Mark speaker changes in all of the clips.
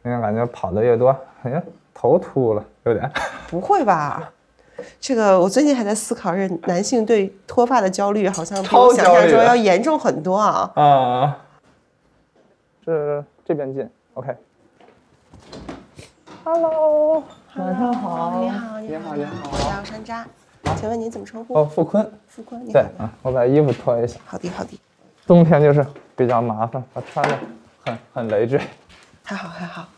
Speaker 1: 因为感觉跑得越多，感觉头秃了，有点。
Speaker 2: 不会吧？这个我最近还在思考，是男性对脱发的焦虑好像比我想象中要严重很多啊。
Speaker 1: 啊，这边进 ，OK。Hello， 晚上好。
Speaker 2: 你好，你好，你好，我叫山楂，请问您怎么称呼？
Speaker 1: 哦，付坤。
Speaker 2: 付坤，你好。
Speaker 1: 对啊，我把衣服脱一下。
Speaker 2: 好的，好的。
Speaker 1: 冬天就是比较麻烦，我穿的很累赘。
Speaker 2: 还好，还好。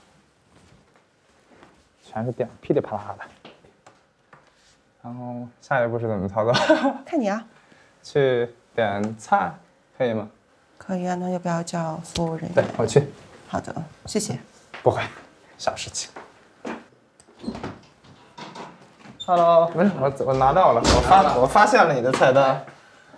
Speaker 1: 全是电，噼里啪啦的。然后下一步是怎么操作？
Speaker 2: 看你啊。
Speaker 1: 去点菜，可以吗？
Speaker 2: 可以啊，那要不要叫服务人员？
Speaker 1: 对，我去。
Speaker 2: 好的，谢谢。
Speaker 1: 不会，小事情。Hello， 没事，我拿到了，我发现了你的菜单。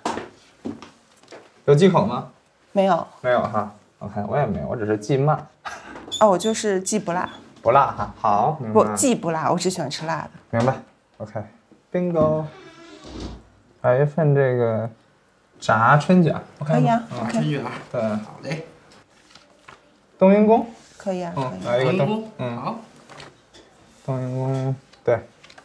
Speaker 1: 有忌口吗？
Speaker 2: 没有。
Speaker 1: 没有哈。OK， 我也没有，我只是忌慢。
Speaker 2: 哦，我就是忌不辣。
Speaker 1: 不辣哈，好。
Speaker 2: 不，忌不辣，我只喜欢吃辣的。
Speaker 1: 明白。OK，Bingo。来一份这个炸春卷。
Speaker 2: 可以啊。
Speaker 3: 春卷。
Speaker 1: 对。
Speaker 3: 好嘞。
Speaker 1: 冬阴功。
Speaker 2: 可以啊，可以。
Speaker 1: 来一个
Speaker 3: 冬阴功。好。
Speaker 1: 冬阴功，对。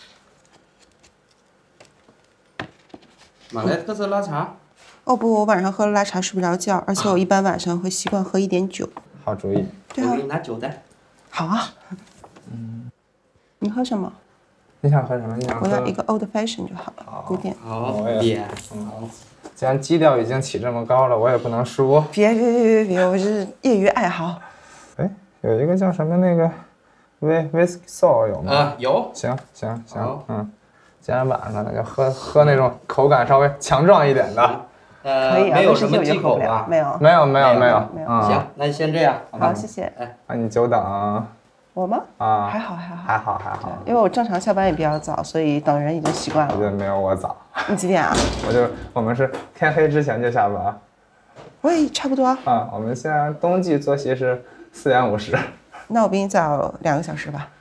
Speaker 3: 马来特色拉茶。
Speaker 2: 哦不，我晚上喝了拉茶睡不着觉，而且我一般晚上会习惯喝一点酒。
Speaker 1: 好主意。
Speaker 2: 对啊。
Speaker 3: 我给你拿酒单。
Speaker 2: 好啊。你喝什么？
Speaker 1: 你想喝什么？你想喝？
Speaker 2: 我要一个 old fashion 就好了，古典。
Speaker 3: 好，点。好。
Speaker 1: 既然基调已经起这么高了，我也不能输。
Speaker 2: 别，我是业余爱好。
Speaker 1: 哎，有一个叫什么那个 whisky sour 有吗？
Speaker 3: 啊，有。
Speaker 1: 行，既然晚上了，那就喝那种口感稍微强壮一点的。
Speaker 2: 可以啊，
Speaker 3: 没有什么忌口
Speaker 2: 吧？没有。
Speaker 3: 行，那先这样。
Speaker 2: 好，谢谢。
Speaker 3: 哎，
Speaker 1: 那你久等。
Speaker 2: 我吗？
Speaker 1: 啊，
Speaker 2: 还好。
Speaker 1: 因
Speaker 2: 为我正常下班也比较早，所以等人已经习惯了。
Speaker 1: 我觉得没有我早。
Speaker 2: 你几点啊？
Speaker 1: 我们是天黑之前就下班。
Speaker 2: 我也差不多。
Speaker 1: 啊，我们现在冬季作息是4点50。
Speaker 2: 那我比你早2个小时吧。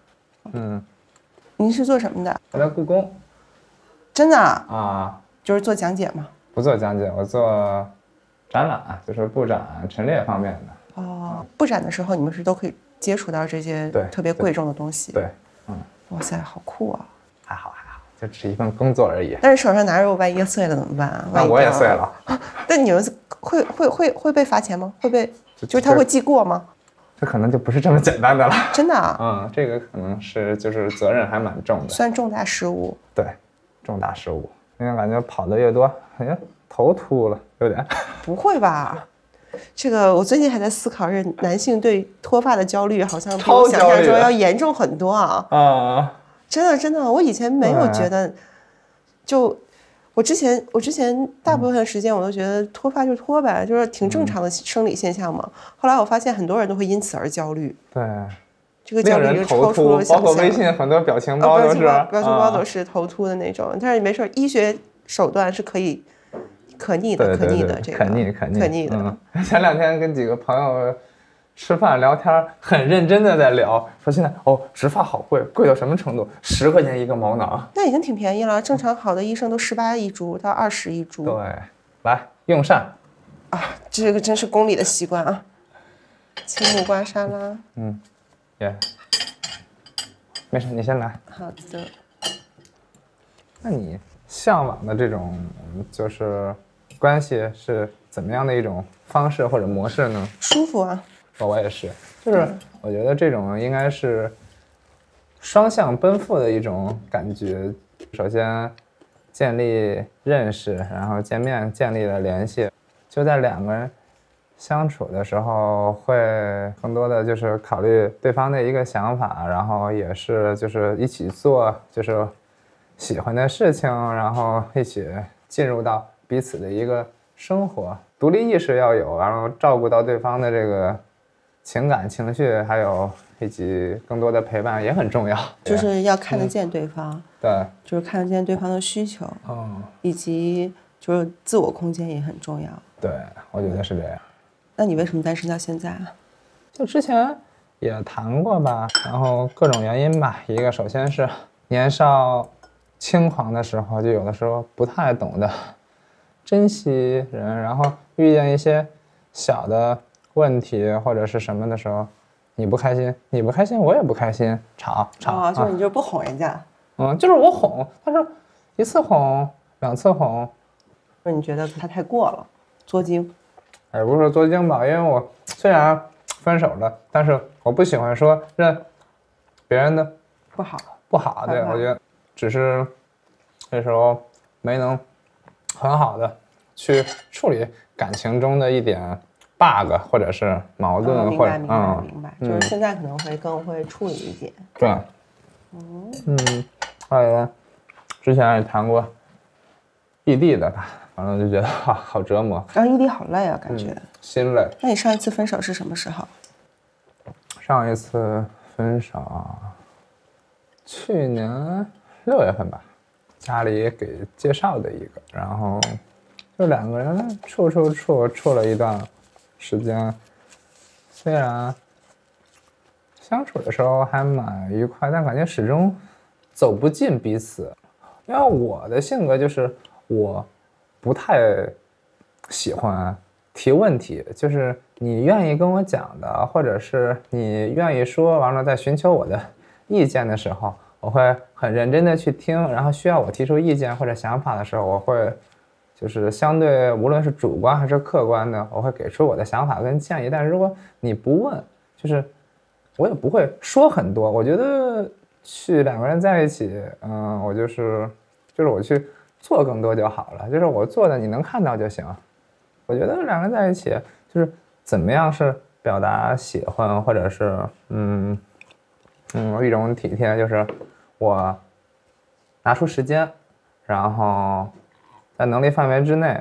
Speaker 2: 您是做什么的？
Speaker 1: 我在故宫。
Speaker 2: 真的
Speaker 1: 啊？
Speaker 2: 就是做讲解吗？
Speaker 1: 不做讲解，我做展览，就是布展陈列方面的。
Speaker 2: 哦，布展的时候你们是都可以接触到这些特别贵重的东西。
Speaker 1: 对。
Speaker 2: 哇塞，好酷啊！
Speaker 1: 还好，就只是一份工作而已。
Speaker 2: 但是手上拿着，万一碎了怎么办啊？
Speaker 1: 那我也碎了。
Speaker 2: 但你们会被罚钱吗？会被？就是他会记过吗？
Speaker 1: 这可能就不是这么简单的了。
Speaker 2: 真的啊？
Speaker 1: 这个可能是就是责任还蛮重的，
Speaker 2: 算重大失误。
Speaker 1: 对，重大失误。因为感觉跑得越多，感觉头秃了，有点。
Speaker 2: 不会吧？这个我最近还在思考，是男性对脱发的焦虑好像比我想象中要严重很多啊！
Speaker 1: 啊，
Speaker 2: 真的，我以前没有觉得，就我之前大部分时间我都觉得脱发就脱呗，就是挺正常的生理现象嘛。后来我发现很多人都会因此而焦虑。
Speaker 1: 对，
Speaker 2: 这个焦虑就超出了想象。
Speaker 1: 包括微信很多表情包都是
Speaker 2: 表情包都是头秃的那种，但是没事，医学手段是可逆的，可逆的，这个可逆的。
Speaker 1: 前2天跟几个朋友吃饭聊天，很认真的在聊，说现在植发好贵，贵到什么程度？10块钱一个毛囊，
Speaker 2: 那已经挺便宜了。正常好的医生都18一株到20一株。
Speaker 1: 对，来用膳
Speaker 2: 啊，这个真是宫里的习惯啊。青木瓜沙拉。
Speaker 1: 没事，你先来。
Speaker 2: 好的。
Speaker 1: 那你向往的这种就是关系是怎么样的一种方式或者模式呢？
Speaker 2: 舒服啊。
Speaker 1: 我也是，就是我觉得这种应该是双向奔赴的一种感觉。首先建立认识，然后见面建立了联系，就在2个人相处的时候会更多的就是考虑对方的一个想法，然后也是就是一起做就是喜欢的事情，然后一起进入到彼此的一个生活，独立意识要有，然后照顾到对方的这个情感情绪，还有以及更多的陪伴也很重要，
Speaker 2: 就是要看得见对方。
Speaker 1: 对，
Speaker 2: 就是看得见对方的需求，以及就是自我空间也很重要。
Speaker 1: 对，我觉得是这样。
Speaker 2: 那你为什么单身到现在啊？
Speaker 1: 就之前也谈过吧，然后各种原因吧。一个首先是年少轻狂的时候，就有的时候不太懂得珍惜人，然后遇见一些小的问题或者是什么的时候， 你不开心，你不开心，我也不开心，吵。
Speaker 2: 就是你就不哄人家。
Speaker 1: 就是我哄，但是1次哄2次哄，
Speaker 2: 说你觉得他太过了，作精。
Speaker 1: 也不是说作精吧，因为我虽然分手了，但是我不喜欢说认别人的不好，对，我觉得只是那时候没能很好的去处理感情中的一点 bug 或者是矛盾，
Speaker 2: 明白，就是现在可能会更会处理一点。
Speaker 1: 对，还有之前也谈过异地的吧，反正就觉得好折磨。
Speaker 2: 异地好累啊，感觉。
Speaker 1: 心累。
Speaker 2: 那你上一次分手是什么时候？
Speaker 1: 上一次分手，去年6月份吧，家里给介绍的一个，然后就2个人处了一段时间，虽然相处的时候还蛮愉快，但感觉始终走不进彼此。因为我的性格就是我不太喜欢提问题，就是你愿意跟我讲的，或者是你愿意说完了再寻求我的意见的时候，我会很认真的去听，然后需要我提出意见或者想法的时候，我会就是相对无论是主观还是客观的，我会给出我的想法跟建议。但是如果你不问，就是我也不会说很多。我觉得去2个人在一起，我就是我去做更多就好了，就是我做的你能看到就行。我觉得2个人在一起就是怎么样是表达喜欢，或者是一种体贴，就是我拿出时间，然后在能力范围之内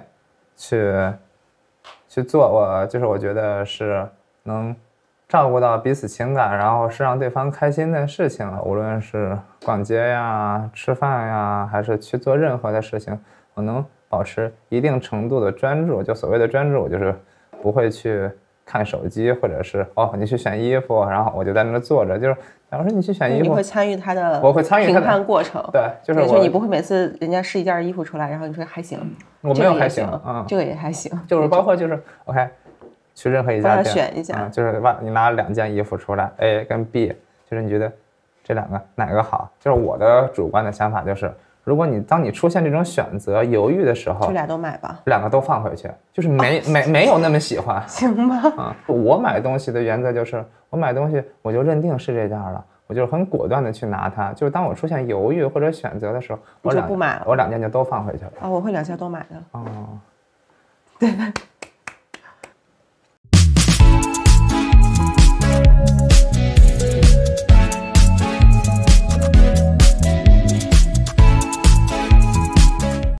Speaker 1: 去做我觉得是能照顾到彼此情感，然后是让对方开心的事情，无论是逛街呀、吃饭呀，还是去做任何的事情，我能保持一定程度的专注。就所谓的专注，就是不会去看手机，或者是你去选衣服，然后我就在那坐着。就是假如说你去选衣服，
Speaker 2: 你会参与他的，
Speaker 1: 我会参与他的
Speaker 2: 评判过程。
Speaker 1: 对，就是
Speaker 2: 你不会每次人家试一件衣服出来，然后你说还行，
Speaker 1: 我没有还行，
Speaker 2: 这个也还行，
Speaker 1: 就是包括就是 OK。去任何一家店
Speaker 2: 选一下，
Speaker 1: 就是你拿2件衣服出来 A 跟 B， 就是你觉得这2个哪个好？就是我的主观的想法就是，如果当你出现这种选择犹豫的时候，
Speaker 2: 这俩都买吧
Speaker 1: ，2个都放回去，就是没有那么喜欢，
Speaker 2: 行吧？
Speaker 1: 我买东西的原则就是，我买东西我就认定是这件了，我就很果断的去拿它。就是当我出现犹豫或者选择的时候，
Speaker 2: 我就不买了，
Speaker 1: 我2件就都放回去了。
Speaker 2: 我会2件都买的。
Speaker 1: 对。